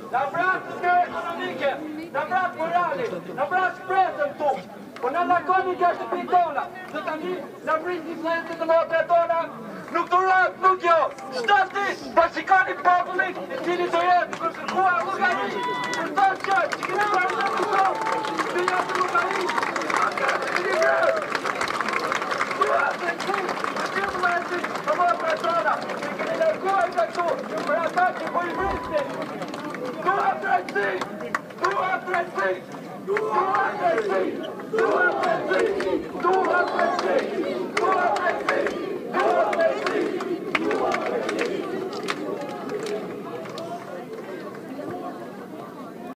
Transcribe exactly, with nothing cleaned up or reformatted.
Na vratët ekonomike, na vratë morali, na vratë shpresën tu. Po në lakoni nga shtëpi tona, dhe tani në vrit influencët të motre tona, nuk të ratë nuk jo. Shtatë ditë, pa shikoni popullit, i cili të jetë për kërkuar Bulgari, për të që që kini parë në të kohë, të jetë Bulgari, atërë të një grë. Duat e që, të influencët të motre tona, që kini lërguar të këtu, për ata që po i vritin. Duat drejtësi! Duat drejtësi! Duat drejtësi!